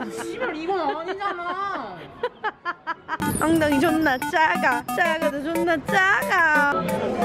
씨발 이건 아니잖아. 엉덩이 존나 작아. 작아도 존나 작아.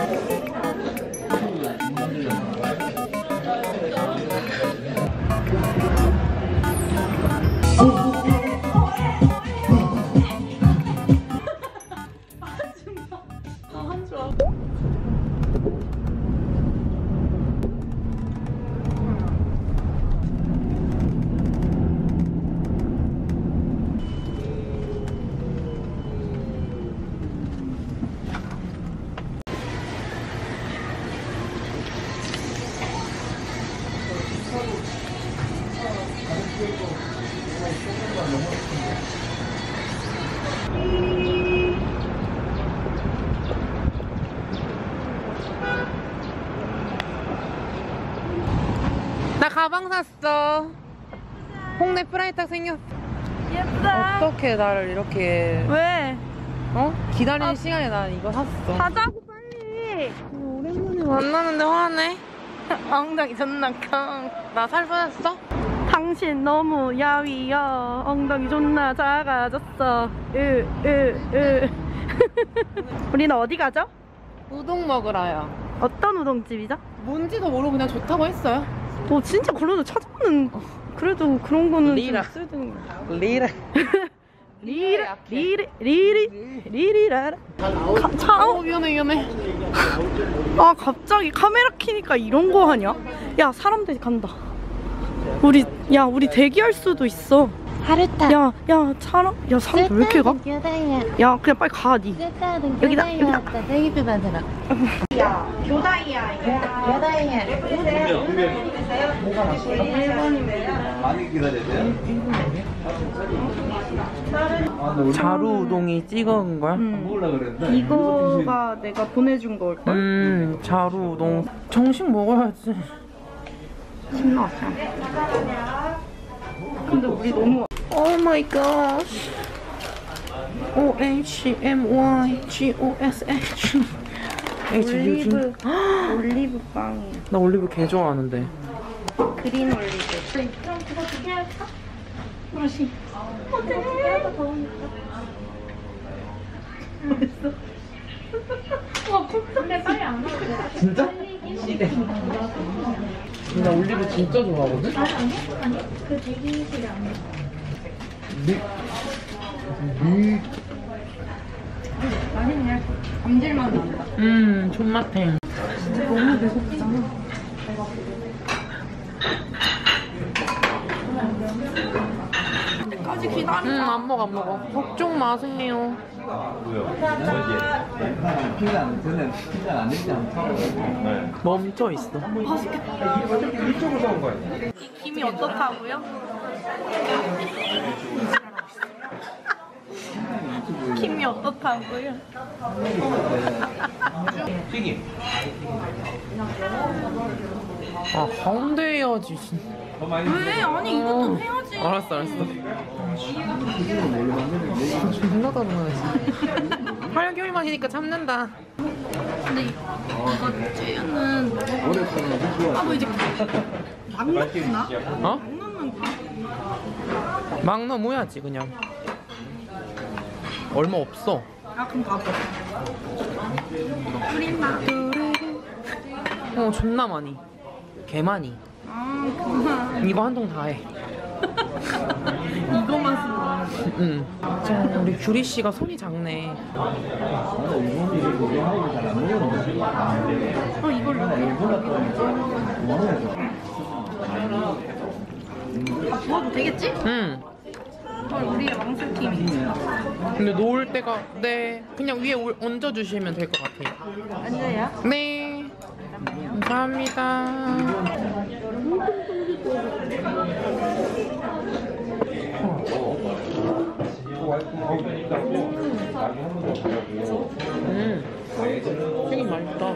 나 가방 샀어. 홍대 프라이탁 생겼어. 예쁘다. 어떻게 나를 이렇게 왜? 어? 기다리는 시간에 난 이거 샀어. 가자고 빨리. 오랜만에 만나는데 화내. 엉덩이 존나 坑. 나 살 빠졌어? 당신 너무 야위야. 엉덩이 존나 작아졌어. 우리는 어디 가죠? 우동 먹으러요. 어떤 우동집이죠? 뭔지도 모르고 그냥 좋다고 했어요. 진짜 그래도 찾아보는 그래도 그런 거는 리라. 좀 쓰든 리라. 리리라라. 위험해. 아 갑자기 카메라 켜니까 이런 거 하냐? 야 사람들이 간다. 우리 대기할 수도 있어. 하루타. 야 사람 왜 이렇게 가? 야 그냥 빨리 가 니. 여기다. 대기표 만들어. 야 교다이야. 여다이야. 많이 기다렸어요? 자루 우동이 찍어온 거야? 먹으려고 그랬는데 이거가 내가 보내준 걸걸? 자루 우동. 정식 먹어야지. 신나왔어. 근데 우리 너무 오 마이 갓. OHMYGOSH. 올리브 빵이. 나 올리브 개 좋아하는데. 그린 올리브. 그럼 그거 두 개 할까? 맛이. 근데 빨리 안 와. 진짜? 나 올리브 진짜 좋아하거든? 아니 그 대기실에 안 와. 맛있네. 감질만 난다. 존맛해. 너무 배고프잖아. 까지 기다려. 안 먹어. 걱정 마세요. 뭐요? 저는 피자 안 됐지 않죠? 네. 멈춰 있어. 맛있겠다. 이쪽으로 온 거예요. 이 김이 어떻다고요? 김이 어떻다고요? 튀김. 아, 가운데 해야지. 더 많이 왜? 아니 이것도 해야지. 알았어. 존나 단단하지. 8개월 만이니까 참는다. 근데 이거 찌유는 뭐 이제 막 넣나? 어? 막 넣는 거? 막 넣어야지 그냥. 얼마 없어. 그럼 봐봐. 뿌린다. 존나 많이. 개 많이. 그만. 이거 한 통 다 해. 이거만 쓰는 거야. 응. 우리 규리 씨가 손이 작네. 이걸 다 부어도 되겠지? 응. 우리의 왕술팀이지. 근데 놓을 때가 그냥 위에 얹어주시면 될 것 같아요. 앉아야? 네. 감사합니다. 튀김 맛있다.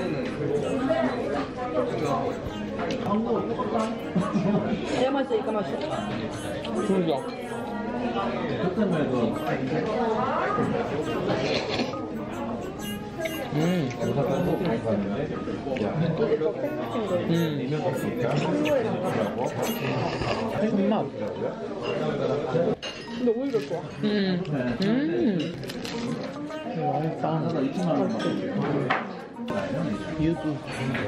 얘 맛있어, 이거 맛있어. 진짜. 손맛. 될 거야. 유부.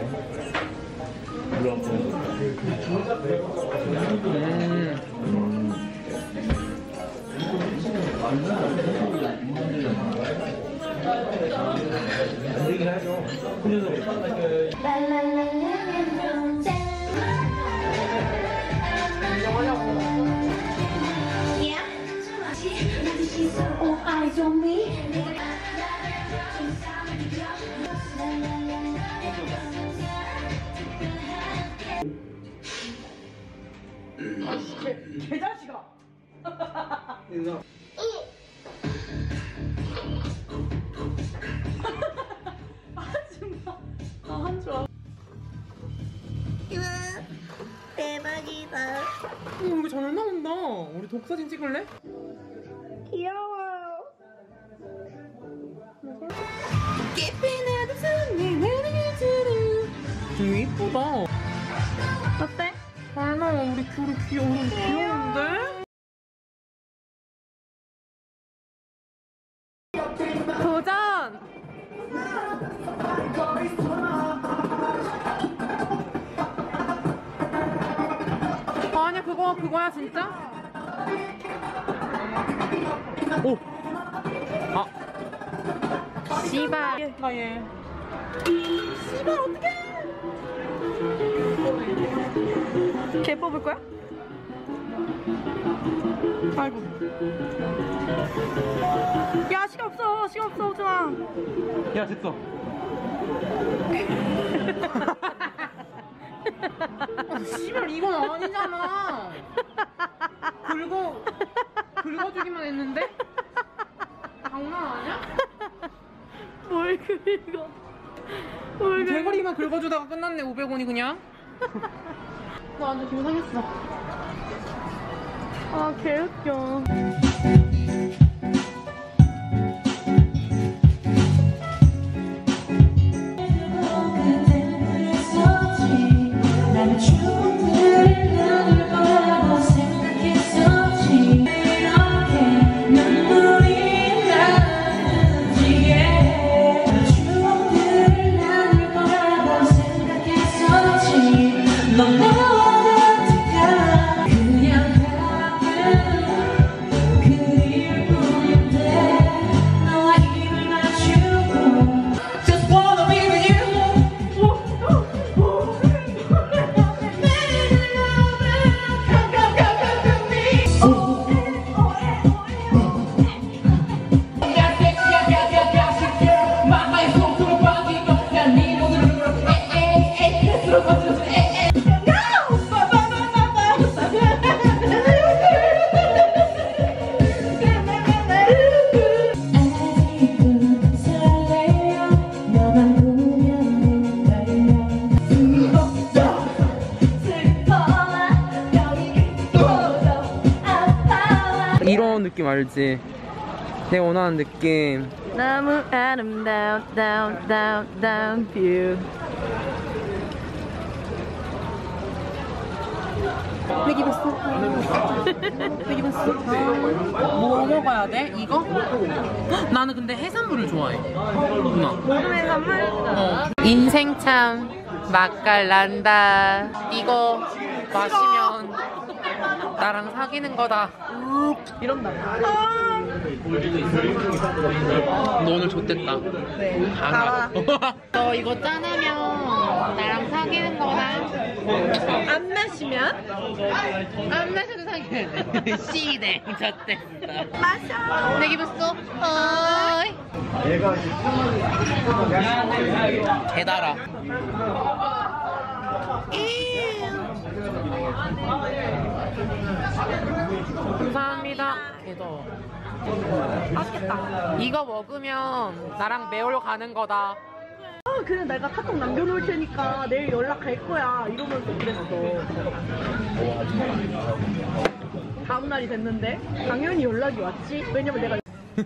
All eyes on me. 개자식아. 하지마. 한줄 대박이다. 이거 잘 나온다. 우리 독사진 찍을래? 귀여워. 이거 이쁘다. 어때? 잘 나와. 우리 귤이 귀여운데? 도전! 아니야, 그거야, 진짜? 오! 아! 씨발! 나 얘. 씨발 어떡해? 개 뽑을 거야? 아이고. 야 시간 없어 오지마. 야, 됐어. 씨발, 이건 아니잖아. 긁어주기만 했는데? 장난 아니야? 뭘 긁어? 대가리만 긁어주다가 끝났네. 500원이 그냥. 나 완전 김상했어. 아 개웃겨. 나는 추억들 나를 바라고 생각했었지. 이렇게 눈물이 나는지 추억들 나를 바라고 생각했었지. 넌 나와 같을까 그냥 가끔 그리울 뿐인데 너와 입을 맞추고 Just wanna be with you. 이런 느낌 알지? 내가 원하는 느낌. 너무 아름다운 down view. 뭐 먹어야 돼? 이거? 나는 근데 해산물을 좋아해. 누나. 모든 해산물? 인생 참 맛깔난다. 이거 마시면 나랑 사귀는 거다. 이런다. 너 오늘 좋댔다. 네. 알아. 너 이거 짠하면 나랑 사귀는 거다. 안 마시면 안 마셔도 사귀어야 돼. 씨네. 좋댔다. 마셔. 내 기분 쏙. 어이. 개달아. 감사합니다. 개더. 맛있겠다. 이거 먹으면 나랑 매월 가는 거다. 아, 그냥 내가 카톡 남겨놓을 테니까 내일 연락 갈 거야. 이러면서 그랬어. 다음날이 됐는데 당연히 연락이 왔지. 왜냐면 내가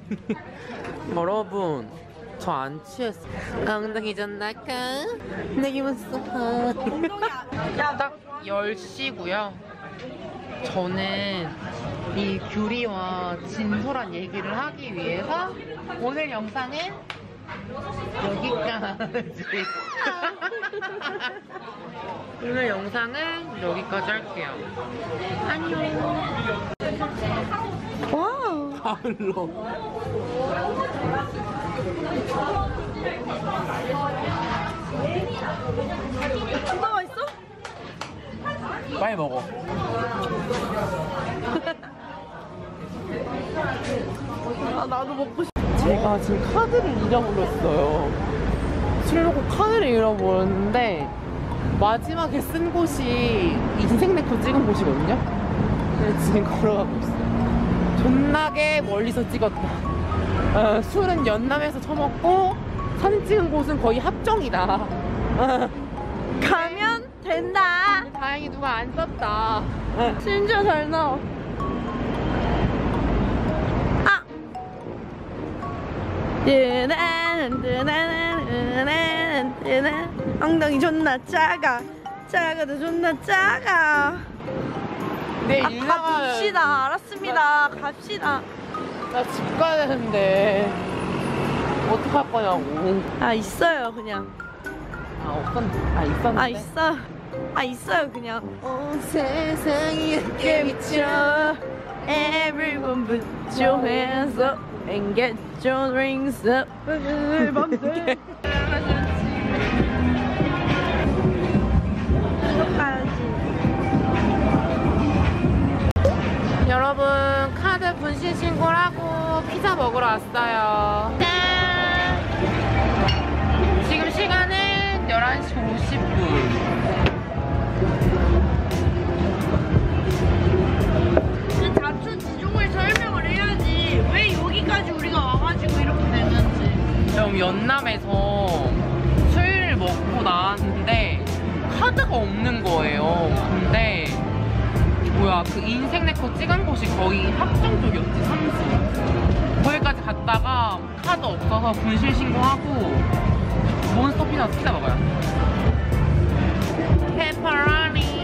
여러분, 저 안 취했어. 엉덩이 좀 날까? 내 기분 쏙. 딱 10시고요. 저는 이 규리와 진솔한 얘기를 하기 위해서 오늘 영상은 여기까지. 오늘 영상은 여기까지 할게요. 안녕. 와우. 가을로. 진짜 맛있어? 빨리 먹어. 아, 나도 먹고 싶어. 제가 지금 카드를 잃어버렸어요. 술 먹고 카드를 잃어버렸는데 마지막에 쓴 곳이 인생 네컷 찍은 곳이거든요. 그래서 지금 걸어가고 있어요. 존나게 멀리서 찍었다. 술은 연남에서 처먹고 사진 찍은 곳은 거의 합정이다. 가면 된다. 다행히 누가 안 썼다. 진짜 잘 나와. 아! 엉덩이 존나 작아. 작아도 존나 작아. 네, 아, 갑시다. 알았습니다. 갑시다. 나 집 가야 되는데 어떡할 거냐고. 아, 있어요, 그냥. 있었는데. 아, 있어. 아, 있어요, 그냥. 온 세상이 이렇게 미쳐. Everyone put your hands up and get your drinks up. 밤새. 여러분, 카드 분실 신고를 하고 피자 먹으러 왔어요. 지금 시간은 11시 50분. 잡초 지종을 설명을 해야지. 왜 여기까지 우리가 와가지고 이렇게 됐는지. 좀 연남에서 술 먹고 나왔는데 카드가 없는 거예요. 근데 뭐야, 그 인생 네컷 찍은 곳이 거의 합정 쪽이었지, 삼수. 거기까지 갔다가 카드 없어서 분실 신고하고 몬스터 피자 피자 먹어요. 페퍼로니.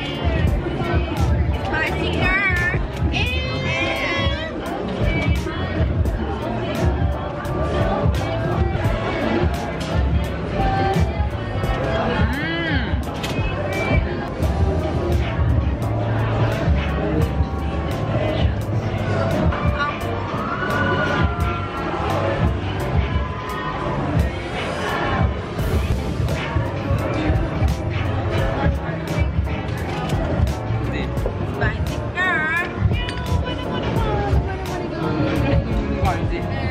이거 알지?